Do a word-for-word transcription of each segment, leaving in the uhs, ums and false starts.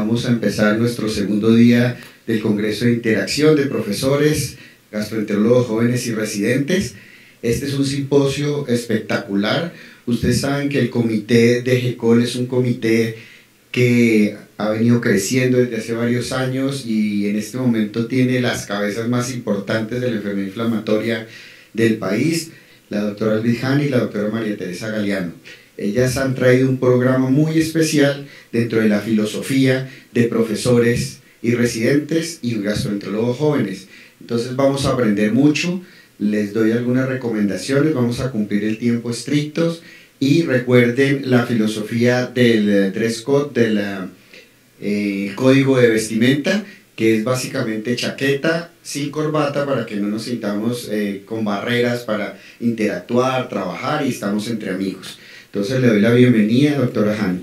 Vamos a empezar nuestro segundo día del Congreso de Interacción de Profesores, Gastroenterólogos Jóvenes y Residentes. Este es un simposio espectacular. Ustedes saben que el comité de GECOL es un comité que ha venido creciendo desde hace varios años y en este momento tiene las cabezas más importantes de la enfermedad inflamatoria del país, la doctora Alvid y la doctora María Teresa Galeano. Ellas han traído un programa muy especial dentro de la filosofía de profesores y residentes y gastroenterólogos jóvenes. Entonces vamos a aprender mucho, les doy algunas recomendaciones, vamos a cumplir el tiempo estrictos y recuerden la filosofía del dress code, del eh, código de vestimenta, que es básicamente chaqueta sin corbata para que no nos sintamos eh, con barreras para interactuar, trabajar y estamos entre amigos. Entonces le doy la bienvenida, doctora Hani.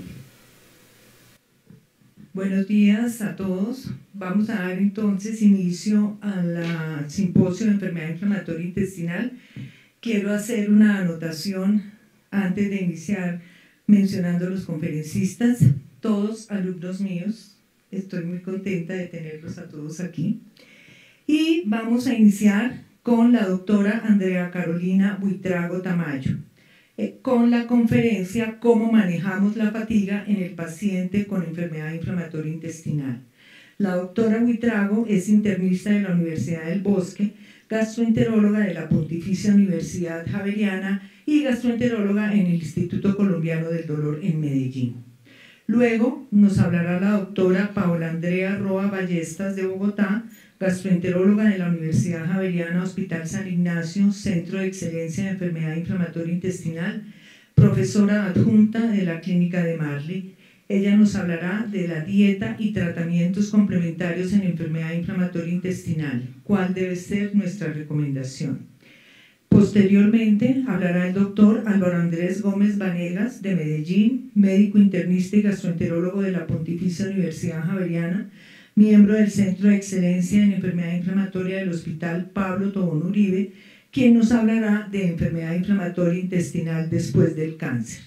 Buenos días a todos. Vamos a dar entonces inicio al simposio de enfermedad inflamatoria intestinal. Quiero hacer una anotación antes de iniciar mencionando a los conferencistas, todos alumnos míos. Estoy muy contenta de tenerlos a todos aquí. Y vamos a iniciar con la doctora Andrea Carolina Buitrago Tamayo, con la conferencia Cómo manejamos la fatiga en el paciente con enfermedad inflamatoria intestinal. La doctora Buitrago es internista de la Universidad del Bosque, gastroenteróloga de la Pontificia Universidad Javeriana y gastroenteróloga en el Instituto Colombiano del Dolor en Medellín. Luego nos hablará la doctora Paola Andrea Roa Ballestas de Bogotá, gastroenteróloga de la Universidad Javeriana Hospital San Ignacio, Centro de Excelencia de Enfermedad Inflamatoria Intestinal, profesora adjunta de la Clínica de Marley. Ella nos hablará de la dieta y tratamientos complementarios en enfermedad inflamatoria intestinal, cuál debe ser nuestra recomendación. Posteriormente hablará el doctor Álvaro Andrés Gómez Vanegas de Medellín, médico internista y gastroenterólogo de la Pontificia Universidad Javeriana, miembro del Centro de Excelencia en Enfermedad Inflamatoria del Hospital Pablo Tobón Uribe, quien nos hablará de enfermedad inflamatoria intestinal después del cáncer.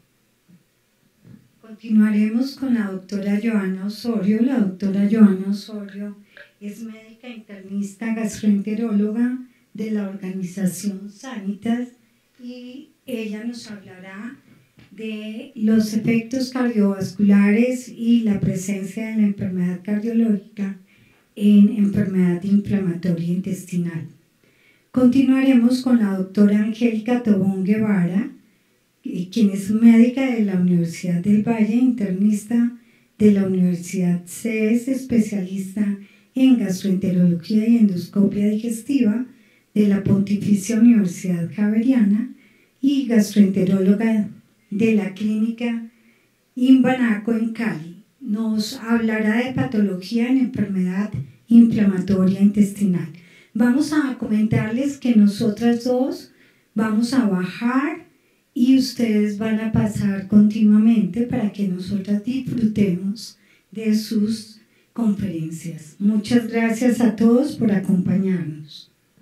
Continuaremos con la doctora Joana Osorio. La doctora Joana Osorio es médica internista gastroenteróloga de la organización Sanitas y ella nos hablará de los efectos cardiovasculares y la presencia de la enfermedad cardiológica en enfermedad inflamatoria intestinal. Continuaremos con la doctora Angélica Tobón Guevara, quien es médica de la Universidad del Valle, internista de la Universidad C E S, especialista en gastroenterología y endoscopia digestiva de la Pontificia Universidad Javeriana y gastroenteróloga de la Clínica Imbanaco en Cali. Nos hablará de patología en enfermedad inflamatoria intestinal. Vamos a comentarles que nosotras dos vamos a bajar y ustedes van a pasar continuamente para que nosotras disfrutemos de sus conferencias. Muchas gracias a todos por acompañarnos.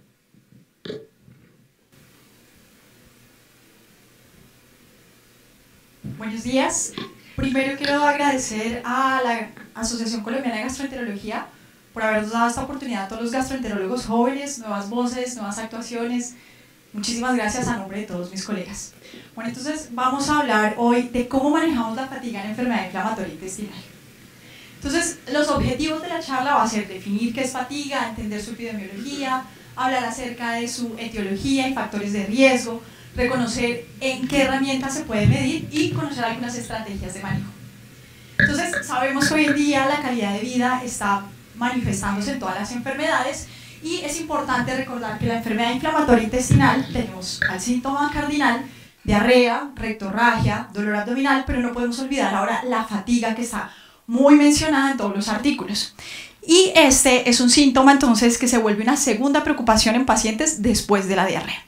Buenos días. Primero quiero agradecer a la Asociación Colombiana de Gastroenterología por habernos dado esta oportunidad a todos los gastroenterólogos jóvenes, nuevas voces, nuevas actuaciones. Muchísimas gracias a nombre de todos mis colegas. Bueno, entonces vamos a hablar hoy de cómo manejamos la fatiga en enfermedad inflamatoria intestinal. Entonces, los objetivos de la charla va a ser definir qué es fatiga, entender su epidemiología, hablar acerca de su etiología y factores de riesgo, reconocer en qué herramientas se puede medir y conocer algunas estrategias de manejo. Entonces, sabemos que hoy en día la calidad de vida está manifestándose en todas las enfermedades y es importante recordar que la enfermedad inflamatoria intestinal tenemos al síntoma cardinal, diarrea, rectorragia, dolor abdominal, pero no podemos olvidar ahora la fatiga que está muy mencionada en todos los artículos. Y este es un síntoma entonces que se vuelve una segunda preocupación en pacientes después de la diarrea.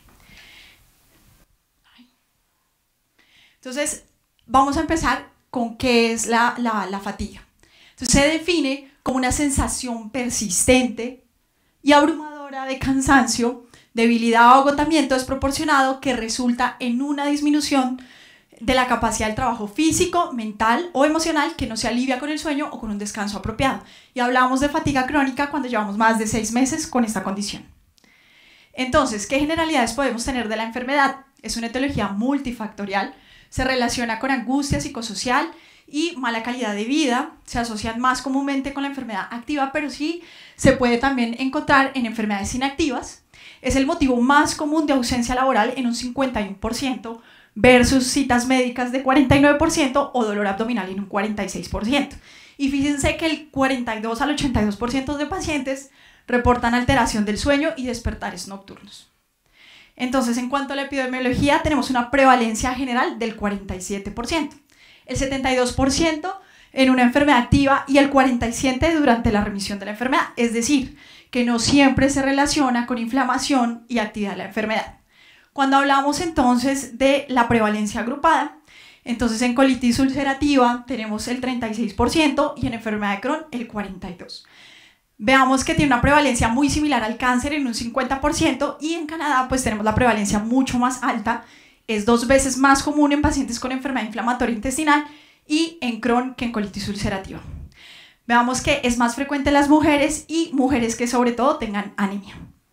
Entonces, vamos a empezar con qué es la, la, la fatiga. Entonces, se define como una sensación persistente y abrumadora de cansancio, debilidad o agotamiento desproporcionado que resulta en una disminución de la capacidad del trabajo físico, mental o emocional que no se alivia con el sueño o con un descanso apropiado. Y hablamos de fatiga crónica cuando llevamos más de seis meses con esta condición. Entonces, ¿qué generalidades podemos tener de la enfermedad? Es una etiología multifactorial, se relaciona con angustia psicosocial y mala calidad de vida, se asocian más comúnmente con la enfermedad activa, pero sí se puede también encontrar en enfermedades inactivas. Es el motivo más común de ausencia laboral en un cincuenta y uno por ciento, versus citas médicas de cuarenta y nueve por ciento o dolor abdominal en un cuarenta y seis por ciento. Y fíjense que el cuarenta y dos al ochenta y dos por ciento de pacientes reportan alteración del sueño y despertares nocturnos. Entonces, en cuanto a la epidemiología, tenemos una prevalencia general del cuarenta y siete por ciento, el setenta y dos por ciento en una enfermedad activa y el cuarenta y siete por ciento durante la remisión de la enfermedad, es decir, que no siempre se relaciona con inflamación y actividad de la enfermedad. Cuando hablamos entonces de la prevalencia agrupada, entonces en colitis ulcerativa tenemos el treinta y seis por ciento y en enfermedad de Crohn el cuarenta y dos por ciento. Veamos que tiene una prevalencia muy similar al cáncer en un cincuenta por ciento y en Canadá pues tenemos la prevalencia mucho más alta, es dos veces más común en pacientes con enfermedad inflamatoria intestinal y en Crohn que en colitis ulcerativa. Veamos que es más frecuente en las mujeres y mujeres que sobre todo tengan anemia.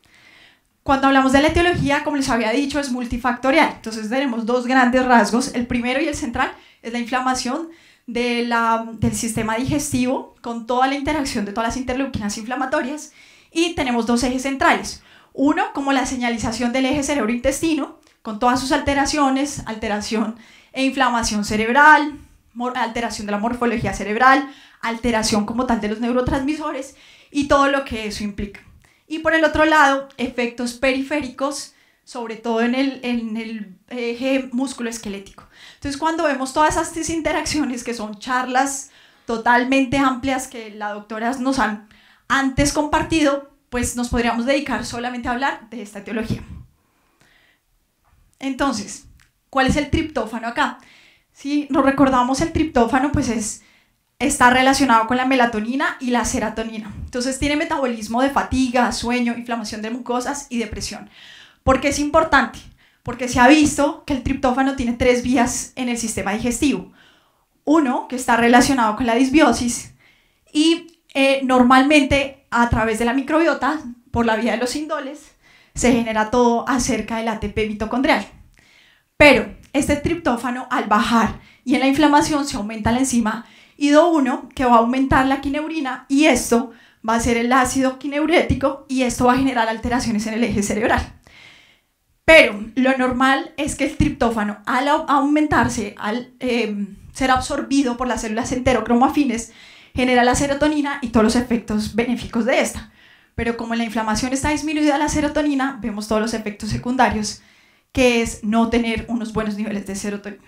Cuando hablamos de la etiología, como les había dicho, es multifactorial. Entonces tenemos dos grandes rasgos. El primero y el central es la inflamación de la, del sistema digestivo con toda la interacción de todas las interleuquinas inflamatorias. Y tenemos dos ejes centrales. Uno, como la señalización del eje cerebro-intestino, con todas sus alteraciones, alteración e inflamación cerebral, alteración de la morfología cerebral, alteración como tal de los neurotransmisores y todo lo que eso implica. Y por el otro lado, efectos periféricos, sobre todo en el, en el eje músculo-esquelético. Entonces, cuando vemos todas estas interacciones, que son charlas totalmente amplias que la doctora nos han antes compartido, pues nos podríamos dedicar solamente a hablar de esta etiología. Entonces, ¿cuál es el triptófano acá? Si nos recordamos, el triptófano pues es... está relacionado con la melatonina y la serotonina. Entonces tiene metabolismo de fatiga, sueño, inflamación de mucosas y depresión. ¿Por qué es importante? Porque se ha visto que el triptófano tiene tres vías en el sistema digestivo. Uno, que está relacionado con la disbiosis y eh, normalmente a través de la microbiota, por la vía de los indoles, se genera todo acerca del A T P mitocondrial. Pero este triptófano, al bajar y en la inflamación, se aumenta la enzima I D O uno, que va a aumentar la quineurina, y esto va a ser el ácido quineurético y esto va a generar alteraciones en el eje cerebral. Pero lo normal es que el triptófano, al aumentarse, al eh, ser absorbido por las células enterocromoafines, genera la serotonina y todos los efectos benéficos de esta. Pero como la inflamación está disminuida la serotonina, vemos todos los efectos secundarios, que es no tener unos buenos niveles de serotonina.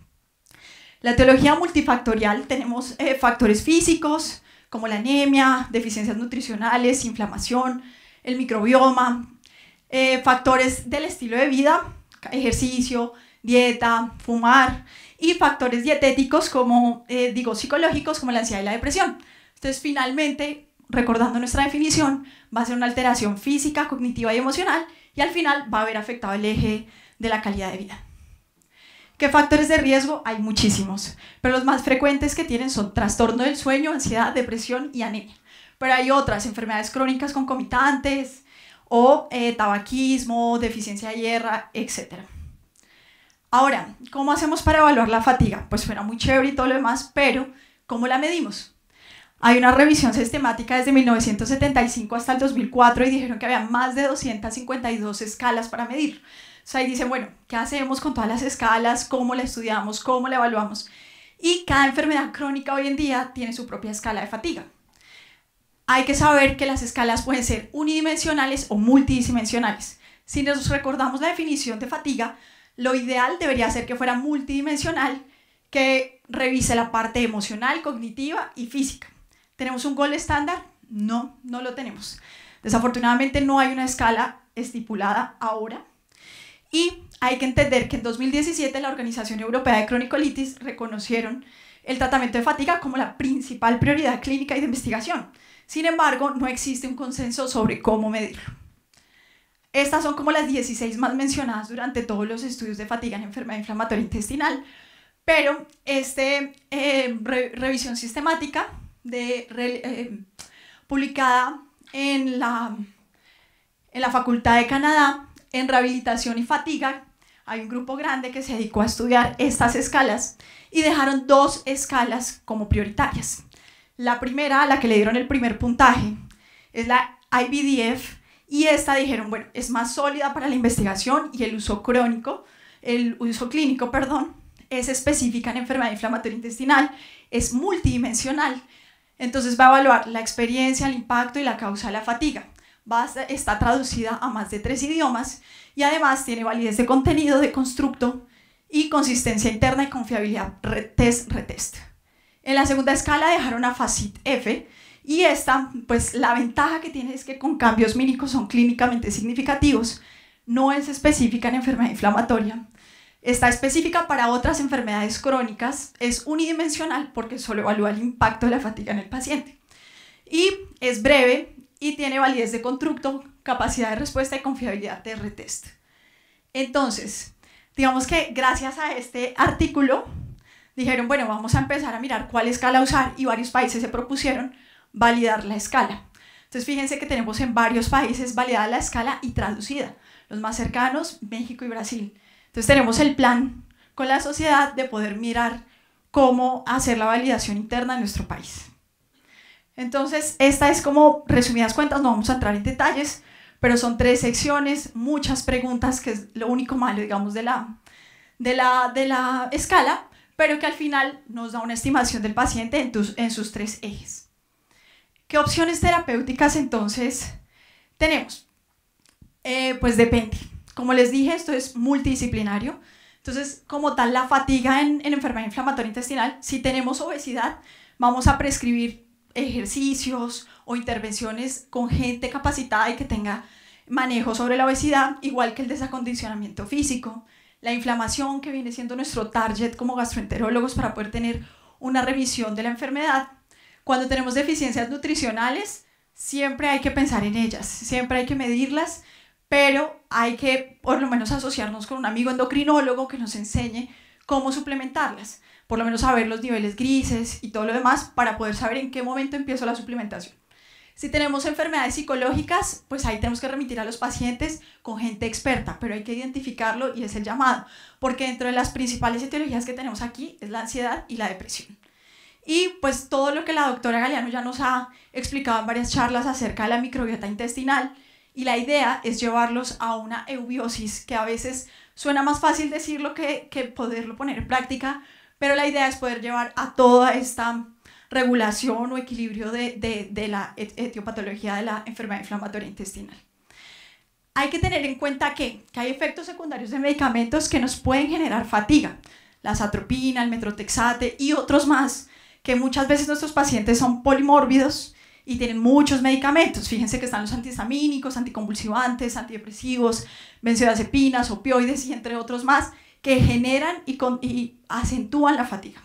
La etiología multifactorial, tenemos eh, factores físicos como la anemia, deficiencias nutricionales, inflamación, el microbioma, eh, factores del estilo de vida, ejercicio, dieta, fumar, y factores dietéticos como, eh, digo, psicológicos como la ansiedad y la depresión. Entonces, finalmente, recordando nuestra definición, va a ser una alteración física, cognitiva y emocional, y al final va a haber afectado el eje de la calidad de vida. ¿Qué factores de riesgo? Hay muchísimos, pero los más frecuentes que tienen son trastorno del sueño, ansiedad, depresión y anemia. Pero hay otras, enfermedades crónicas concomitantes o eh, tabaquismo, deficiencia de hierro, etcétera. Ahora, ¿cómo hacemos para evaluar la fatiga? Pues suena muy chévere y todo lo demás, pero ¿cómo la medimos? Hay una revisión sistemática desde mil novecientos setenta y cinco hasta el dos mil cuatro y dijeron que había más de doscientas cincuenta y dos escalas para medir. O sea, ahí dicen, bueno, ¿qué hacemos con todas las escalas? ¿Cómo la estudiamos? ¿Cómo la evaluamos? Y cada enfermedad crónica hoy en día tiene su propia escala de fatiga. Hay que saber que las escalas pueden ser unidimensionales o multidimensionales. Si nos recordamos la definición de fatiga, lo ideal debería ser que fuera multidimensional, que revise la parte emocional, cognitiva y física. ¿Tenemos un gold estándar? No, no lo tenemos. Desafortunadamente no hay una escala estipulada ahora. Y hay que entender que en dos mil diecisiete la Organización Europea de Cronicolitis reconocieron el tratamiento de fatiga como la principal prioridad clínica y de investigación. Sin embargo, no existe un consenso sobre cómo medirlo. Estas son como las dieciséis más mencionadas durante todos los estudios de fatiga en enfermedad inflamatoria intestinal, pero esta eh, re, revisión sistemática de, re, eh, publicada en la, en la Facultad de Canadá en rehabilitación y fatiga, hay un grupo grande que se dedicó a estudiar estas escalas y dejaron dos escalas como prioritarias. La primera, a la que le dieron el primer puntaje, es la I B D F, y esta dijeron, bueno, es más sólida para la investigación y el uso crónico, el uso clínico, perdón, es específica en enfermedad inflamatoria intestinal, es multidimensional, entonces va a evaluar la experiencia, el impacto y la causa de la fatiga. Va a, está traducida a más de tres idiomas y además tiene validez de contenido, de constructo y consistencia interna y confiabilidad test-retest. En la segunda escala dejaron a FACIT F, y esta, pues la ventaja que tiene es que con cambios mínimos son clínicamente significativos, no es específica en enfermedad inflamatoria, está específica para otras enfermedades crónicas, es unidimensional porque solo evalúa el impacto de la fatiga en el paciente, y es breve y tiene validez de constructo, capacidad de respuesta y confiabilidad de retest. Entonces, digamos que gracias a este artículo, dijeron, bueno, vamos a empezar a mirar cuál escala usar, y varios países se propusieron validar la escala. Entonces, fíjense que tenemos en varios países validada la escala y traducida. Los más cercanos, México y Brasil. Entonces, tenemos el plan con la sociedad de poder mirar cómo hacer la validación interna en nuestro país. Entonces, esta es como resumidas cuentas, no vamos a entrar en detalles, pero son tres secciones, muchas preguntas, que es lo único malo, digamos, de la, de la, de la escala, pero que al final nos da una estimación del paciente en, tus, en sus tres ejes. ¿Qué opciones terapéuticas entonces tenemos? Eh, pues depende. Como les dije, esto es multidisciplinario. Entonces, como tal, la fatiga en, en enfermedad inflamatoria intestinal, si tenemos obesidad, vamos a prescribir ejercicios o intervenciones con gente capacitada y que tenga manejo sobre la obesidad, igual que el desacondicionamiento físico, la inflamación, que viene siendo nuestro target como gastroenterólogos para poder tener una revisión de la enfermedad. Cuando tenemos deficiencias nutricionales, siempre hay que pensar en ellas, siempre hay que medirlas, pero hay que por lo menos asociarnos con un amigo endocrinólogo que nos enseñe cómo suplementarlas, por lo menos saber los niveles grises y todo lo demás para poder saber en qué momento empiezo la suplementación. Si tenemos enfermedades psicológicas, pues ahí tenemos que remitir a los pacientes con gente experta, pero hay que identificarlo y es el llamado, porque dentro de las principales etiologías que tenemos aquí es la ansiedad y la depresión. Y pues todo lo que la doctora Galeano ya nos ha explicado en varias charlas acerca de la microbiota intestinal, y la idea es llevarlos a una eubiosis, que a veces suena más fácil decirlo que, que poderlo poner en práctica, pero la idea es poder llevar a toda esta regulación o equilibrio de, de, de la etiopatología de la enfermedad inflamatoria intestinal. Hay que tener en cuenta que, que hay efectos secundarios de medicamentos que nos pueden generar fatiga, la zatropina, el metrotexate y otros más, que muchas veces nuestros pacientes son polimórbidos y tienen muchos medicamentos. Fíjense que están los antihistamínicos, anticonvulsivantes, antidepresivos, benzodiazepinas, opioides y entre otros más, que generan y, con, y acentúan la fatiga.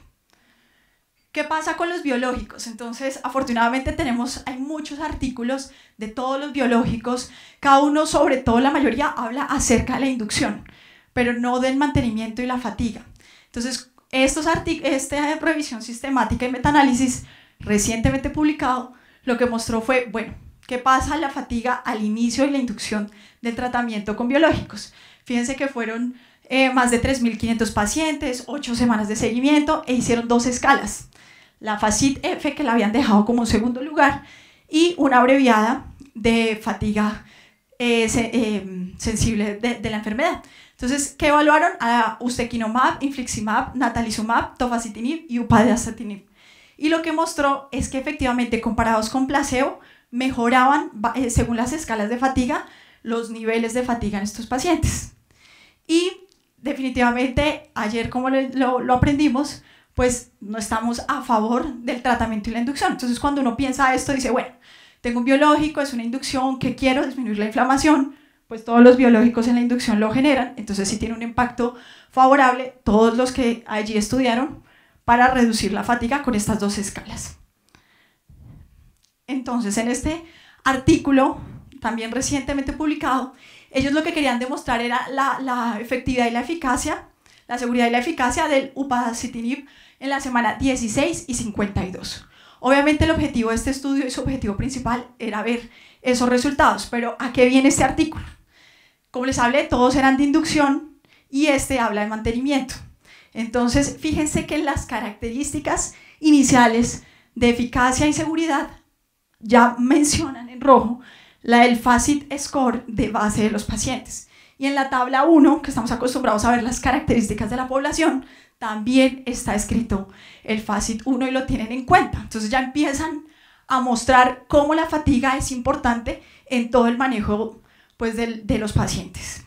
¿Qué pasa con los biológicos? Entonces, afortunadamente tenemos, hay muchos artículos de todos los biológicos, cada uno, sobre todo la mayoría, habla acerca de la inducción, pero no del mantenimiento y la fatiga. Entonces, estos esta revisión sistemática y metaanálisis recientemente publicado, lo que mostró fue, bueno, ¿qué pasa la fatiga al inicio y la inducción del tratamiento con biológicos? Fíjense que fueron eh, más de tres mil quinientos pacientes, ocho semanas de seguimiento e hicieron dos escalas. La FACIT F, que la habían dejado como un segundo lugar, y una abreviada de fatiga eh, se, eh, sensible de, de la enfermedad. Entonces, ¿qué evaluaron? A ustekinumab, infliximab, natalizumab, tofacitinib y upadacitinib. Y lo que mostró es que efectivamente, comparados con placebo, mejoraban, eh, según las escalas de fatiga, los niveles de fatiga en estos pacientes. Y definitivamente, ayer como lo, lo aprendimos, pues no estamos a favor del tratamiento y la inducción. Entonces, cuando uno piensa esto, dice, bueno, tengo un biológico, es una inducción, que quiero disminuir la inflamación, pues todos los biológicos en la inducción lo generan, entonces sí tiene un impacto favorable, todos los que allí estudiaron, para reducir la fatiga con estas dos escalas. Entonces, en este artículo, también recientemente publicado, ellos lo que querían demostrar era la, la efectividad y la eficacia, la seguridad y la eficacia del upadacitinib en la semana dieciséis y cincuenta y dos. Obviamente el objetivo de este estudio y su objetivo principal era ver esos resultados, pero ¿a qué viene este artículo? Como les hablé, todos eran de inducción y este habla de mantenimiento. Entonces, fíjense que las características iniciales de eficacia y seguridad ya mencionan en rojo la del FACIT score de base de los pacientes. Y en la tabla uno, que estamos acostumbrados a ver las características de la población, también está escrito el FACIT uno y lo tienen en cuenta. Entonces ya empiezan a mostrar cómo la fatiga es importante en todo el manejo, pues, de, de los pacientes.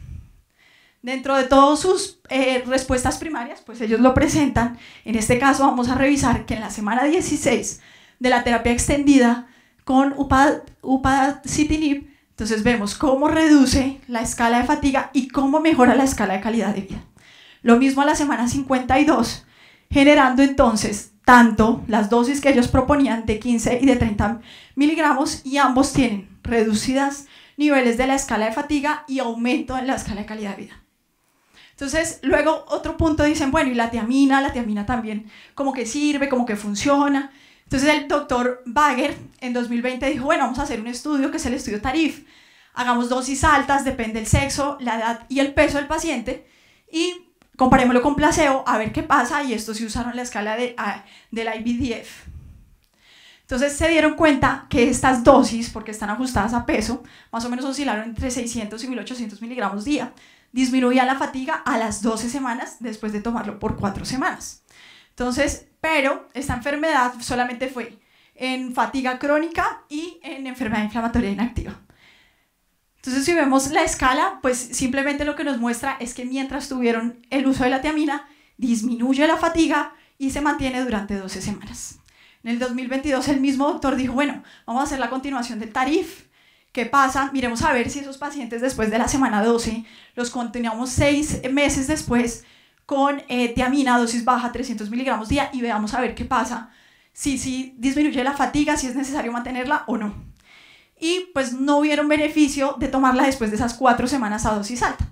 Dentro de todas sus eh, respuestas primarias, pues ellos lo presentan. En este caso vamos a revisar que en la semana dieciséis de la terapia extendida con upad, upadacitinib, entonces vemos cómo reduce la escala de fatiga y cómo mejora la escala de calidad de vida. Lo mismo a la semana cincuenta y dos, generando entonces tanto las dosis que ellos proponían de quince y de treinta miligramos, y ambos tienen reducidas niveles de la escala de fatiga y aumento en la escala de calidad de vida. Entonces, luego otro punto dicen, bueno, y la tiamina, la tiamina también como que sirve, como que funciona. Entonces el doctor Bager en dos mil veinte dijo, bueno, vamos a hacer un estudio que es el estudio TARIF. Hagamos dosis altas, depende del sexo, la edad y el peso del paciente, y comparémoslo con placebo a ver qué pasa, y estos sí usaron la escala de, a, del I B D F. Entonces se dieron cuenta que estas dosis, porque están ajustadas a peso, más o menos oscilaron entre seiscientos y mil ochocientos miligramos día, disminuía la fatiga a las doce semanas después de tomarlo por cuatro semanas. Entonces, pero esta enfermedad solamente fue en fatiga crónica y en enfermedad inflamatoria inactiva. Entonces, si vemos la escala, pues simplemente lo que nos muestra es que mientras tuvieron el uso de la tiamina, disminuye la fatiga y se mantiene durante doce semanas. En el dos mil veintidós el mismo doctor dijo, bueno, vamos a hacer la continuación del TARIF. ¿Qué pasa? Miremos a ver si esos pacientes después de la semana doce los continuamos seis meses después con eh, tiamina, dosis baja, trescientos miligramos día, y veamos a ver qué pasa, si, si disminuye la fatiga, si es necesario mantenerla o no. Y pues no vieron beneficio de tomarla después de esas cuatro semanas a dosis alta.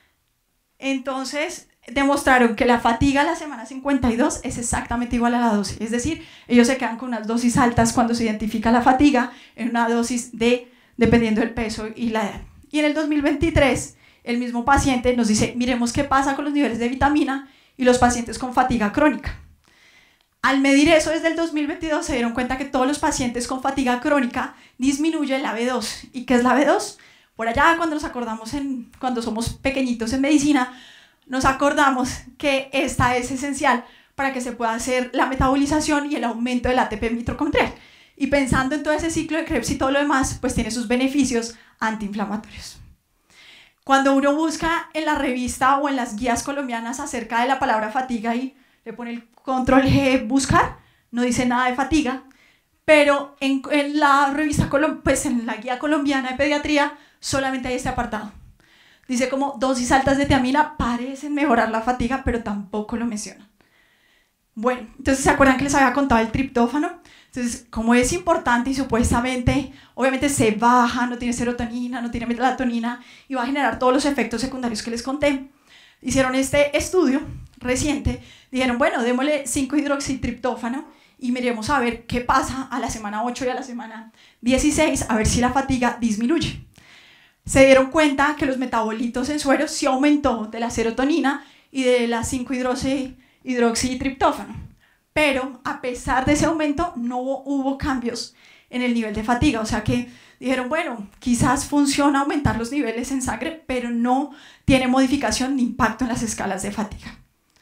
Entonces demostraron que la fatiga a la semana cincuenta y dos es exactamente igual a la dosis, es decir, ellos se quedan con unas dosis altas cuando se identifica la fatiga en una dosis de dependiendo del peso y la edad. Y en el dos mil veintitrés, el mismo paciente nos dice, miremos qué pasa con los niveles de vitamina y los pacientes con fatiga crónica. Al medir eso desde el dos mil veintidós, se dieron cuenta que todos los pacientes con fatiga crónica disminuyen la B dos. ¿Y qué es la B dos? Por allá, cuando nos acordamos, en, cuando somos pequeñitos en medicina, nos acordamos que esta es esencial para que se pueda hacer la metabolización y el aumento del A T P mitocondrial. Y pensando en todo ese ciclo de Krebs y todo lo demás, pues tiene sus beneficios antiinflamatorios. Cuando uno busca en la revista o en las guías colombianas acerca de la palabra fatiga y le pone el control G, buscar, no dice nada de fatiga, pero en, en la revista, pues en la guía colombiana de pediatría, solamente hay este apartado. Dice como dosis altas de tiamina parecen mejorar la fatiga, pero tampoco lo mencionan. Bueno, entonces, ¿se acuerdan que les había contado el triptófano? Entonces, como es importante y supuestamente, obviamente se baja, no tiene serotonina, no tiene melatonina y va a generar todos los efectos secundarios que les conté, hicieron este estudio reciente, dijeron, bueno, démosle cinco hidroxitriptófano y miremos a ver qué pasa a la semana ocho y a la semana dieciséis, a ver si la fatiga disminuye. Se dieron cuenta que los metabolitos en suero sí aumentó de la serotonina y de la cinco hidroxitriptófano. Pero a pesar de ese aumento no hubo cambios en el nivel de fatiga, o sea que dijeron, bueno, quizás funciona aumentar los niveles en sangre, pero no tiene modificación ni impacto en las escalas de fatiga.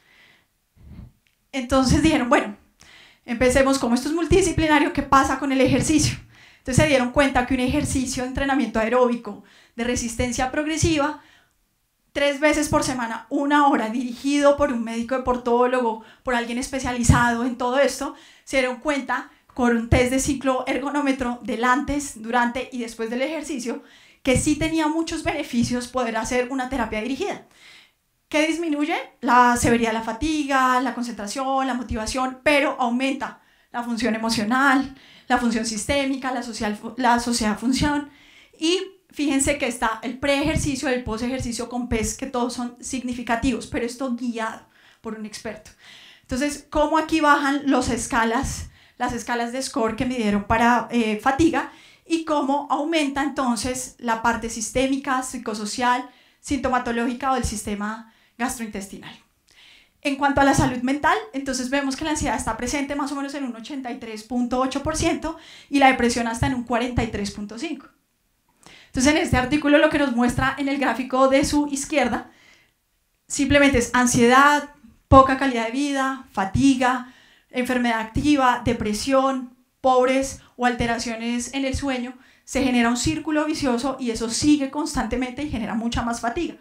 Entonces dijeron, bueno, empecemos, como esto es multidisciplinario, ¿qué pasa con el ejercicio? Entonces se dieron cuenta que un ejercicio de entrenamiento aeróbico de resistencia progresiva, tres veces por semana, una hora, dirigido por un médico deportólogo, por alguien especializado en todo esto, se dieron cuenta con un test de ciclo ergonómetro del antes, durante y después del ejercicio, que sí tenía muchos beneficios poder hacer una terapia dirigida. ¿Qué disminuye? La severidad de la fatiga, la concentración, la motivación, pero aumenta la función emocional, la función sistémica, la social, la sociedad función, y fíjense que está el pre-ejercicio y el post-ejercicio con P E S, que todos son significativos, pero esto guiado. por un experto. Entonces, ¿cómo aquí bajan los escalas, las escalas de score que midieron para eh, fatiga y cómo aumenta entonces la parte sistémica, psicosocial, sintomatológica o del sistema gastrointestinal? En cuanto a la salud mental, entonces vemos que la ansiedad está presente más o menos en un ochenta y tres punto ocho por ciento y la depresión hasta en un cuarenta y tres punto cinco por ciento. Entonces, en este artículo lo que nos muestra en el gráfico de su izquierda simplemente es ansiedad, poca calidad de vida, fatiga, enfermedad activa, depresión, pobres o alteraciones en el sueño. Se genera un círculo vicioso y eso sigue constantemente y genera mucha más fatiga.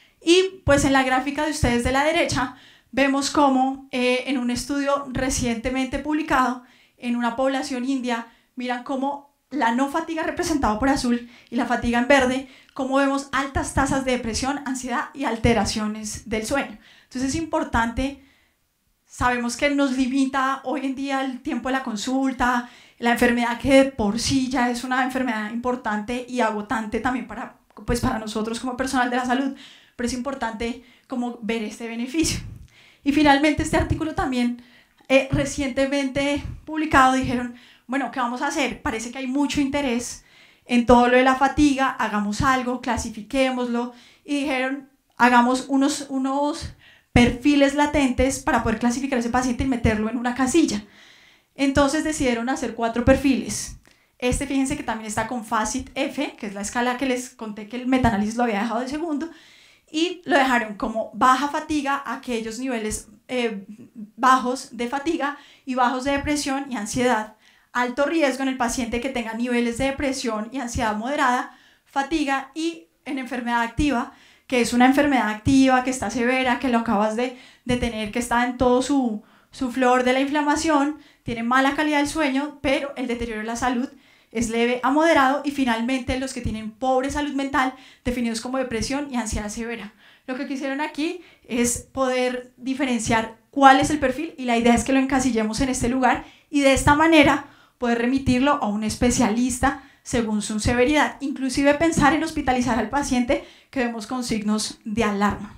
Y pues en la gráfica de ustedes de la derecha vemos cómo eh, en un estudio recientemente publicado en una población india, miran cómo la no fatiga representada por azul y la fatiga en verde, cómo vemos altas tasas de depresión, ansiedad y alteraciones del sueño. Entonces es importante, sabemos que nos limita hoy en día el tiempo de la consulta, la enfermedad que de por sí ya es una enfermedad importante y agotante también para, pues para nosotros como personal de la salud, pero es importante como ver este beneficio. Y finalmente este artículo también eh, recientemente publicado dijeron, bueno, ¿qué vamos a hacer? Parece que hay mucho interés en todo lo de la fatiga, hagamos algo, clasifiquémoslo, y dijeron, hagamos unos, unos perfiles latentes para poder clasificar a ese paciente y meterlo en una casilla. Entonces decidieron hacer cuatro perfiles. Este, fíjense que también está con FACIT-F, que es la escala que les conté que el metaanálisis lo había dejado de segundo, y lo dejaron como baja fatiga, aquellos niveles eh, bajos de fatiga y bajos de depresión y ansiedad. Alto riesgo en el paciente que tenga niveles de depresión y ansiedad moderada, fatiga y en enfermedad activa, que es una enfermedad activa, que está severa, que lo acabas de, de tener, que está en todo su, su flor de la inflamación, tiene mala calidad del sueño, pero el deterioro de la salud es leve a moderado, y finalmente los que tienen pobre salud mental, definidos como depresión y ansiedad severa. Lo que quisieron aquí es poder diferenciar cuál es el perfil, y la idea es que lo encasillemos en este lugar y de esta manera poder remitirlo a un especialista según su severidad, inclusive pensar en hospitalizar al paciente que vemos con signos de alarma.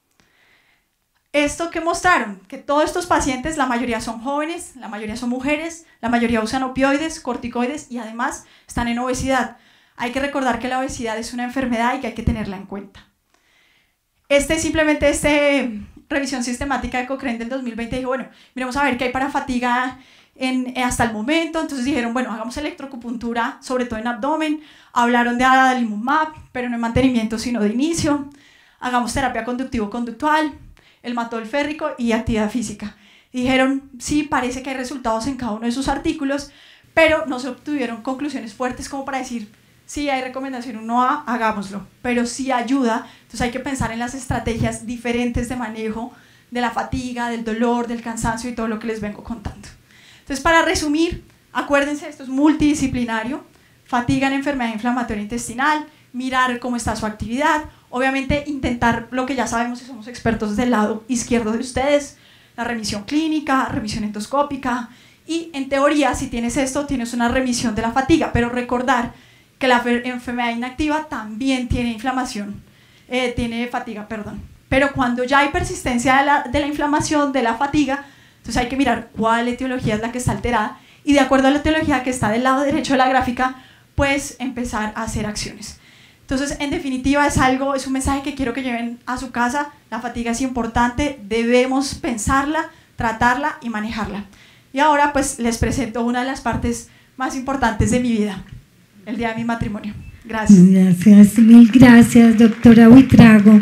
Esto que mostraron, que todos estos pacientes, la mayoría son jóvenes, la mayoría son mujeres, la mayoría usan opioides, corticoides y además están en obesidad. Hay que recordar que la obesidad es una enfermedad y que hay que tenerla en cuenta. Este simplemente, este revisión sistemática de Cochrane del dos mil veinte dijo, bueno, miremos a ver qué hay para fatiga en, hasta el momento. Entonces dijeron, bueno, hagamos electroacupuntura, sobre todo en abdomen. Hablaron de adalimumab, pero no en mantenimiento, sino de inicio. Hagamos terapia conductivo-conductual, el matol férrico y actividad física. Dijeron, sí, parece que hay resultados en cada uno de sus artículos, pero no se obtuvieron conclusiones fuertes como para decir, sí, hay recomendación uno A, hagámoslo, pero sí ayuda. Entonces hay que pensar en las estrategias diferentes de manejo de la fatiga, del dolor, del cansancio y todo lo que les vengo contando. Entonces, para resumir, acuérdense, esto es multidisciplinario, fatiga en enfermedad inflamatoria intestinal, mirar cómo está su actividad, obviamente intentar lo que ya sabemos si somos expertos del lado izquierdo de ustedes, la remisión clínica, remisión endoscópica, y en teoría si tienes esto tienes una remisión de la fatiga, pero recordar que la enfermedad inactiva también tiene inflamación, eh, tiene fatiga, perdón, pero cuando ya hay persistencia de la, de la inflamación, de la fatiga, entonces hay que mirar cuál etiología es la que está alterada y de acuerdo a la etiología que está del lado derecho de la gráfica, pues empezar a hacer acciones. Entonces, en definitiva, es algo, es un mensaje que quiero que lleven a su casa. La fatiga es importante, debemos pensarla, tratarla y manejarla. Y ahora, pues, les presento una de las partes más importantes de mi vida, el día de mi matrimonio. Gracias. Gracias, mil gracias, doctora Buitrago.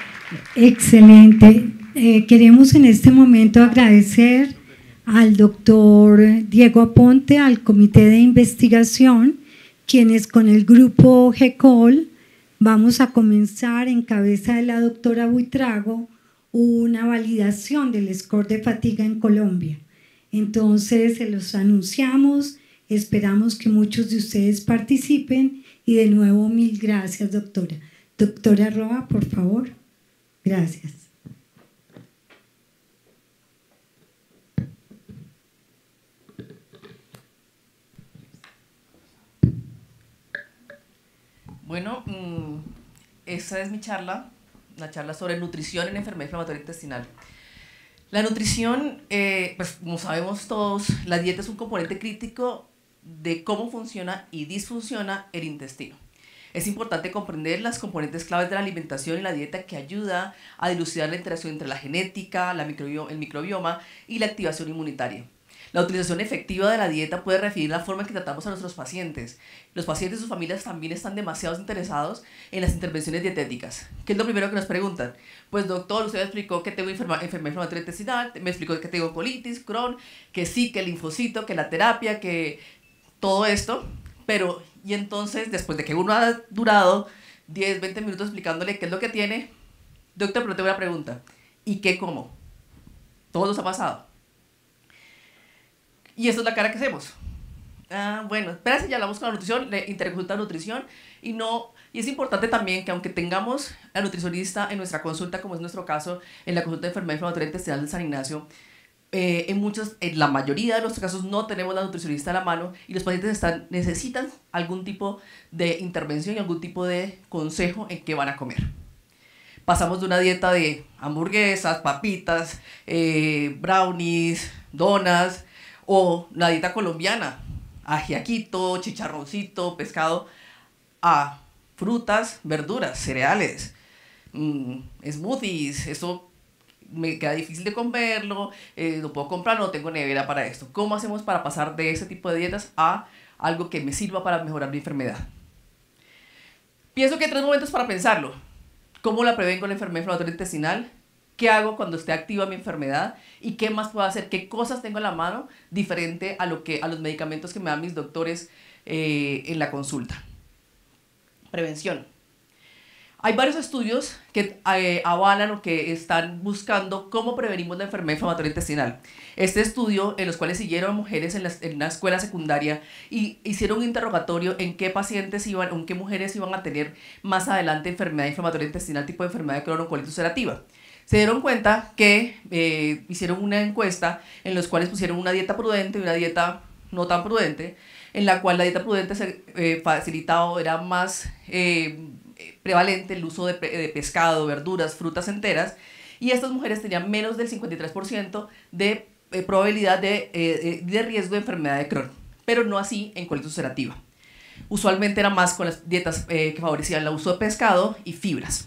Excelente. Eh, queremos en este momento agradecer al doctor Diego Aponte, al comité de investigación, quienes con el grupo G C O L vamos a comenzar en cabeza de la doctora Buitrago una validación del score de fatiga en Colombia. Entonces se los anunciamos, esperamos que muchos de ustedes participen y de nuevo mil gracias, doctora. Doctora Roa, por favor. Gracias. Bueno, esta es mi charla, una charla sobre nutrición en enfermedad inflamatoria intestinal. La nutrición, eh, pues como sabemos todos, la dieta es un componente crítico de cómo funciona y disfunciona el intestino. Es importante comprender las componentes claves de la alimentación y la dieta que ayuda a dilucidar la interacción entre la genética, la microbioma, el microbioma y la activación inmunitaria. La utilización efectiva de la dieta puede referir la forma en que tratamos a nuestros pacientes. Los pacientes y sus familias también están demasiado interesados en las intervenciones dietéticas. ¿Qué es lo primero que nos preguntan? Pues doctor, usted me explicó que tengo enferma, enfermedad inflamatoria intestinal, me explicó que tengo colitis, Crohn, que sí, que el linfocito, que la terapia, que todo esto. Pero, y entonces, después de que uno ha durado diez, veinte minutos explicándole qué es lo que tiene, doctor, pero tengo una pregunta. ¿Y qué como? Todo nos ha pasado. Y esta es la cara que hacemos. Ah, bueno, espérate, ya hablamos con la nutrición, le interconsulta nutrición, y no, y es importante también que aunque tengamos a nutricionista en nuestra consulta, como es nuestro caso en la consulta de enfermedad inflamatoria intestinal de San Ignacio, eh, en muchos, en la mayoría de los casos no tenemos la nutricionista a la mano y los pacientes están, necesitan algún tipo de intervención y algún tipo de consejo en qué van a comer. Pasamos de una dieta de hamburguesas, papitas, eh, brownies, donas, o la dieta colombiana, ajiaquito, chicharroncito, pescado, a frutas, verduras, cereales, mmm, smoothies. Eso me queda difícil de comerlo, eh, lo puedo comprar, no tengo nevera para esto. ¿Cómo hacemos para pasar de ese tipo de dietas a algo que me sirva para mejorar mi enfermedad? Pienso que hay tres momentos para pensarlo. ¿Cómo la prevengo la enfermedad inflamatoria intestinal? ¿Qué hago cuando esté activa mi enfermedad? ¿Y qué más puedo hacer? ¿Qué cosas tengo en la mano diferente a, lo que, a los medicamentos que me dan mis doctores eh, en la consulta? Prevención. Hay varios estudios que eh, avalan o que están buscando cómo prevenimos la enfermedad inflamatoria intestinal. Este estudio, en los cuales siguieron a mujeres en, la, en una escuela secundaria y hicieron un interrogatorio en qué pacientes iban, en qué mujeres iban a tener más adelante enfermedad inflamatoria intestinal, tipo de enfermedad de Crohn o colitis ulcerativa. Se dieron cuenta que eh, hicieron una encuesta en los cuales pusieron una dieta prudente y una dieta no tan prudente, en la cual la dieta prudente se eh, facilitaba o era más eh, prevalente el uso de, de pescado, verduras, frutas enteras, y estas mujeres tenían menos del cincuenta y tres por ciento de eh, probabilidad de, eh, de riesgo de enfermedad de Crohn, pero no así en colitis ulcerativa. Usualmente era más con las dietas eh, que favorecían el uso de pescado y fibras.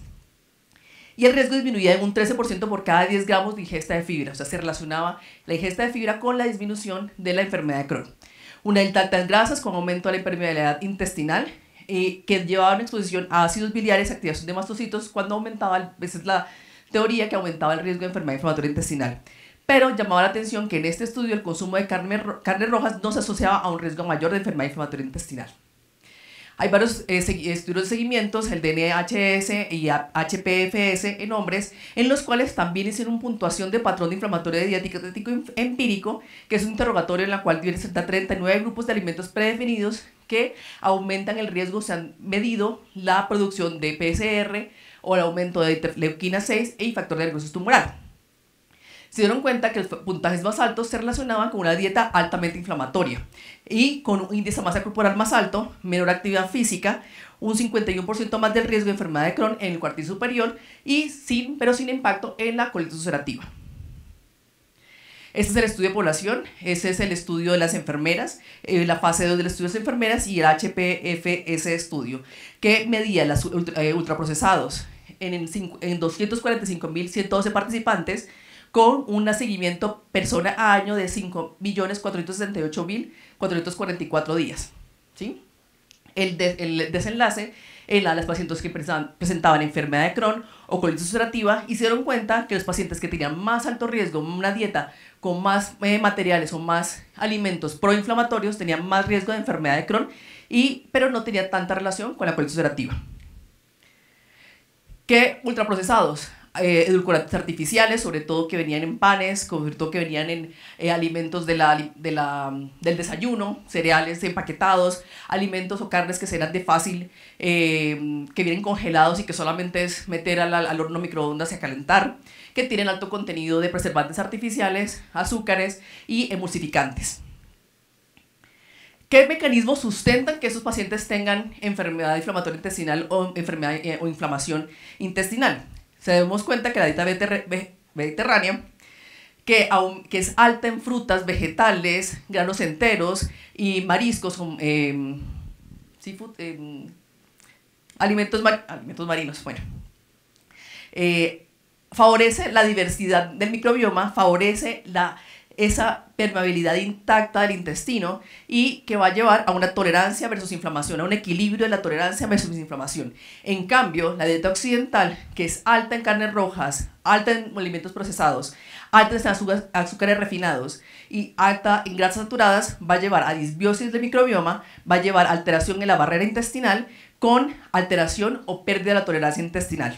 Y el riesgo disminuía en un trece por ciento por cada diez gramos de ingesta de fibra. O sea, se relacionaba la ingesta de fibra con la disminución de la enfermedad de Crohn. Una dieta alta en grasas con aumento de la permeabilidad intestinal, eh, que llevaba una exposición a ácidos biliares, activación de mastocitos, cuando aumentaba, esa es la teoría, que aumentaba el riesgo de enfermedad inflamatoria intestinal. Pero llamaba la atención que en este estudio el consumo de carne, carnes rojas no se asociaba a un riesgo mayor de enfermedad inflamatoria intestinal. Hay varios eh, estudios de seguimientos, el D N H S y H P F S en hombres, en los cuales también hicieron una puntuación de patrón de inflamatorio de dietético empírico, que es un interrogatorio en la cual tienen treinta y nueve grupos de alimentos predefinidos que aumentan el riesgo, se han medido la producción de P S R o el aumento de interleuquina seis y factor de necrosis tumoral. Se dieron cuenta que los puntajes más altos se relacionaban con una dieta altamente inflamatoria y con un índice de masa corporal más alto, menor actividad física, un cincuenta y uno por ciento más del riesgo de enfermedad de Crohn en el cuartil superior, y sin, pero sin impacto en la colitis ulcerativa. Este es el estudio de población, ese es el estudio de las enfermeras, eh, la fase dos del estudio de las enfermeras y el H P F S estudio, que medía los ultra, eh, ultraprocesados en, el, en doscientos cuarenta y cinco mil ciento doce participantes, con un seguimiento persona a año de cinco millones cuatrocientos sesenta y ocho mil cuatrocientos cuarenta y cuatro días. ¿Sí? El, de, el desenlace en la, las pacientes que presentaban enfermedad de Crohn o colitis ulcerativa, y se dieron cuenta que los pacientes que tenían más alto riesgo, una dieta con más eh, materiales o más alimentos proinflamatorios, tenían más riesgo de enfermedad de Crohn, y, pero no tenía tanta relación con la colitis ulcerativa. ¿Qué ultraprocesados? Eh, edulcorantes artificiales, sobre todo que venían en panes, sobre todo que venían en eh, alimentos de la, de la, del desayuno, cereales empaquetados, alimentos o carnes que serán de fácil, eh, que vienen congelados y que solamente es meter al, al horno microondas y a calentar, que tienen alto contenido de preservantes artificiales, azúcares y emulsificantes. ¿Qué mecanismos sustentan que esos pacientes tengan enfermedad inflamatoria intestinal o, enfermedad, eh, o inflamación intestinal? Se damos cuenta que la dieta mediterránea, que, aun, que es alta en frutas, vegetales, granos enteros y mariscos, eh, seafood, eh, alimentos, mar, alimentos marinos, bueno. Eh, favorece la diversidad del microbioma, favorece la, esa permeabilidad intacta del intestino y que va a llevar a una tolerancia versus inflamación, a un equilibrio de la tolerancia versus inflamación. En cambio, la dieta occidental, que es alta en carnes rojas, alta en alimentos procesados, alta en azúcar, azúcares refinados y alta en grasas saturadas, va a llevar a disbiosis del microbioma, va a llevar a alteración en la barrera intestinal con alteración o pérdida de la tolerancia intestinal.